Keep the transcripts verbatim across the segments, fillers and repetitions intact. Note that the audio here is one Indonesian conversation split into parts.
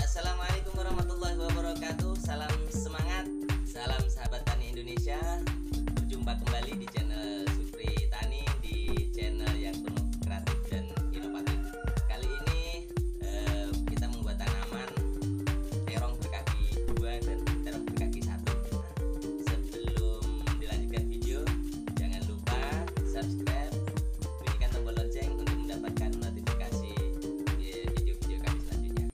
Assalamualaikum warahmatullahi wabarakatuh. Salam semangat, salam sahabat tani Indonesia. Berjumpa kembali di channel Supri Tani, di channel yang penuh kreatif dan inovatif. Kali ini eh, kita membuat tanaman terong berkaki dua dan terong berkaki satu. Sebelum dilanjutkan video, jangan lupa subscribe, bunyikan tombol lonceng untuk mendapatkan notifikasi eh, video-video kami selanjutnya.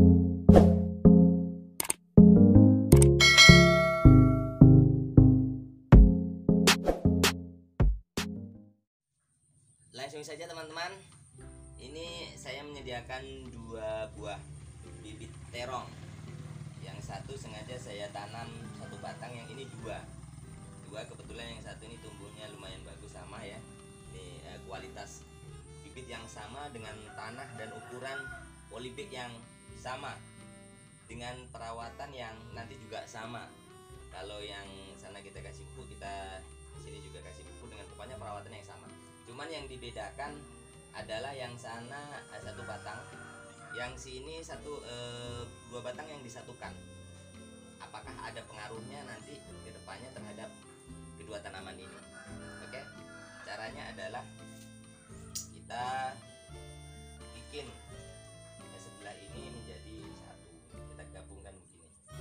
Langsung saja teman-teman, ini saya menyediakan dua buah bibit terong. Yang satu sengaja saya tanam satu batang, yang ini dua. Dua kebetulan yang satu ini tumbuhnya lumayan bagus, sama ya. Ini eh, kualitas bibit yang sama dengan tanah dan ukuran polybag yang sama, dengan perawatan yang nanti juga sama. Kalau yang sana kita kasih pupuk, kita di sini juga kasih pupuk, dengan pokoknya perawatan yang sama. Cuman yang dibedakan adalah yang sana satu batang, yang sini satu eh, dua batang yang disatukan. Apakah ada pengaruhnya nanti ke depannya terhadap kedua tanaman ini? Oke, caranya adalah kita bikin yang sebelah ini menjadi satu, kita gabungkan begini.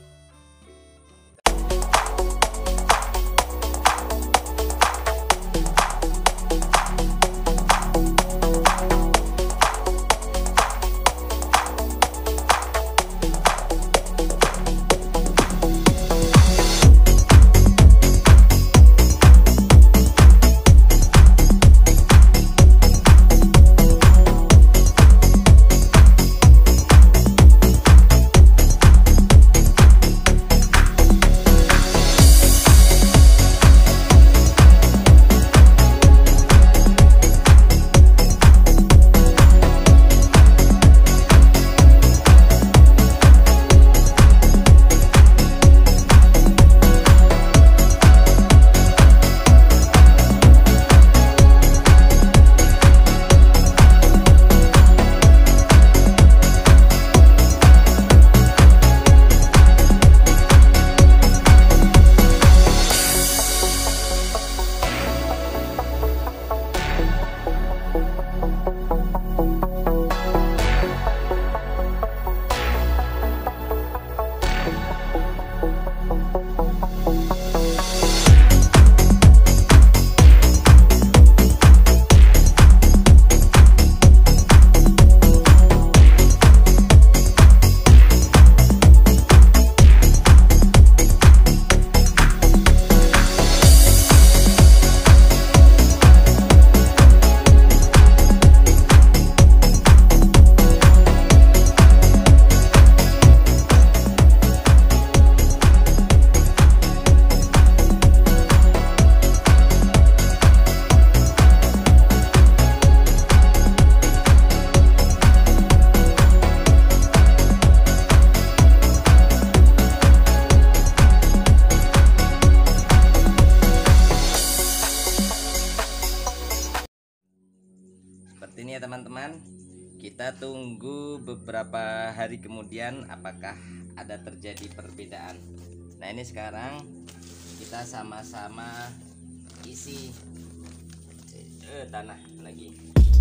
Seperti ini ya teman-teman. Kita tunggu beberapa hari kemudian apakah ada terjadi perbedaan. Nah, ini sekarang kita sama-sama isi eh, tanah lagi.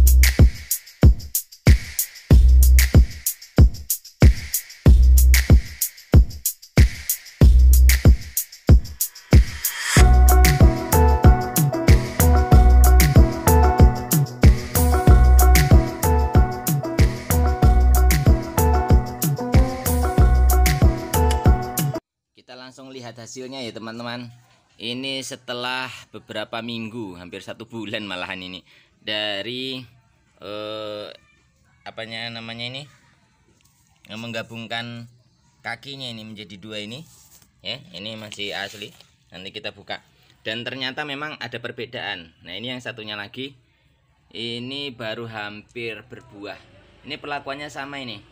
Langsung lihat hasilnya ya teman-teman. Ini setelah beberapa minggu, hampir satu bulan malahan ini, dari eh, apanya namanya ini, menggabungkan kakinya ini menjadi dua ini ya. Ini masih asli, nanti kita buka, dan ternyata memang ada perbedaan. Nah, ini yang satunya lagi, ini baru hampir berbuah. Ini perlakuannya sama ini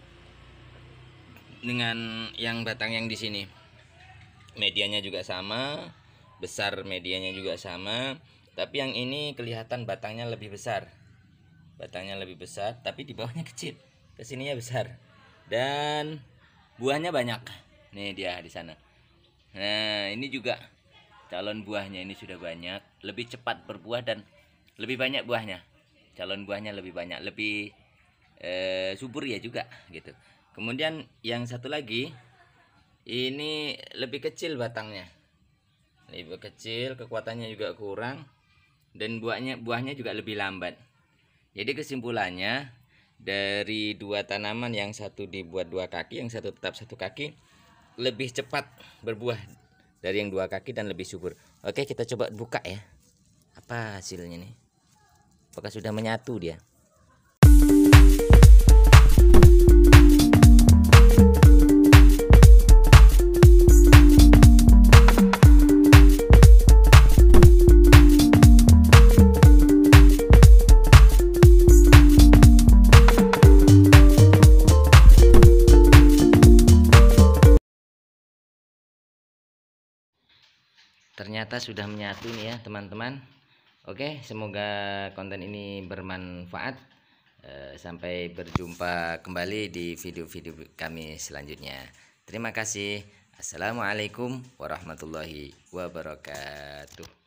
dengan yang batang yang di sini. Medianya juga sama, besar medianya juga sama, tapi yang ini kelihatan batangnya lebih besar. Batangnya lebih besar, tapi di bawahnya kecil. Kesininya besar. Dan buahnya banyak. Nih dia di sana. Nah, ini juga calon buahnya ini sudah banyak, lebih cepat berbuah dan lebih banyak buahnya. Calon buahnya lebih banyak, lebih eh, subur ya juga gitu. Kemudian yang satu lagi ini lebih kecil batangnya. Lebih kecil, kekuatannya juga kurang dan buahnya buahnya juga lebih lambat. Jadi kesimpulannya dari dua tanaman, yang satu dibuat dua kaki, yang satu tetap satu kaki, lebih cepat berbuah dari yang dua kaki dan lebih subur. Oke, kita coba buka ya. Apa hasilnya nih? Apakah sudah menyatu dia? Ternyata sudah menyatu nih ya teman-teman. Oke, semoga konten ini bermanfaat. Sampai berjumpa kembali di video-video kami selanjutnya. Terima kasih. Assalamualaikum warahmatullahi wabarakatuh.